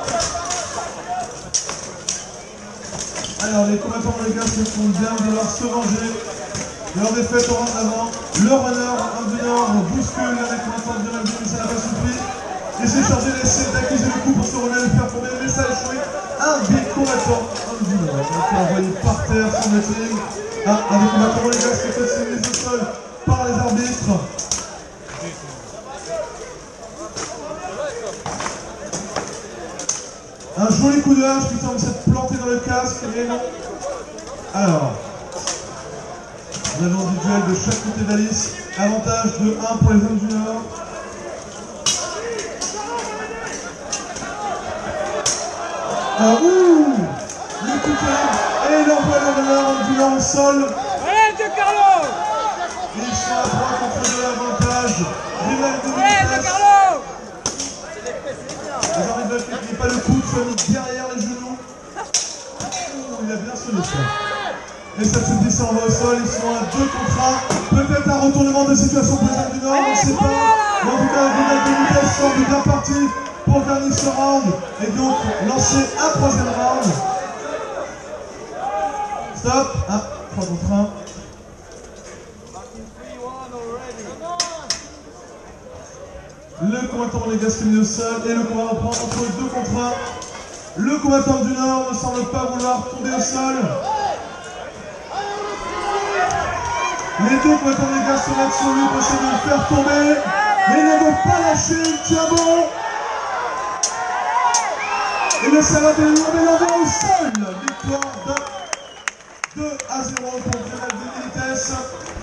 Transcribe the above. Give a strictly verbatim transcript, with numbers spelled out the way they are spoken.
Alors, les combattants les gars se font bien vouloir se venger de leur défaite au round avant. Le runner, un du Nord, bouscule avec combattant de Malvin, mais ça n'a pas suffi. Il s'est chargé d'essayer d'accuser le coup pour se relever et faire tomber, mais ça a échoué. Un big combattant, un du Nord, qui a envoyé par terre son wrestling. Un, un des combattants les gars se fait signer au sol par les arbitres. Un joli coup de hache qui semble s'être planté dans le casque, mais non. Alors, nous avons du duel de chaque côté d'Alice. Avantage de un pour les hommes du Nord. Ah, ouh, le coup de hache et l'envoyeur de l'homme du Nord au sol. Allez, Carlo! Ils sont à trois contre deux, avantage. Rival de Allez, Carlo! Les arbitres veulent qu'il n'y ait pas le coup, soit mis derrière les genoux. Oh, il a bien sonné ça. Et ça se s'envoie au sol, ils sont à deux contre un. Peut-être un retournement de situation pour les hommes du Nord, on ne sait pas. Mais en tout cas, le Rival de vitesse semble bien parti pour gagner ce round. Et donc, lancer un troisième round. Stop. Ah, trois contre un. Le combattant les gars s'est mis au sol et le combat reprend entre deux contre un. Le combattant du Nord ne semble pas vouloir tomber au sol. Les deux combattants les gars se mettent sur lui pour essayer de le faire tomber. Mais il ne veut pas lâcher, il tient bon. Et le Sarah de l'Union l'envoie au sol. Victoire de deux à zéro pour Rival de vitesse.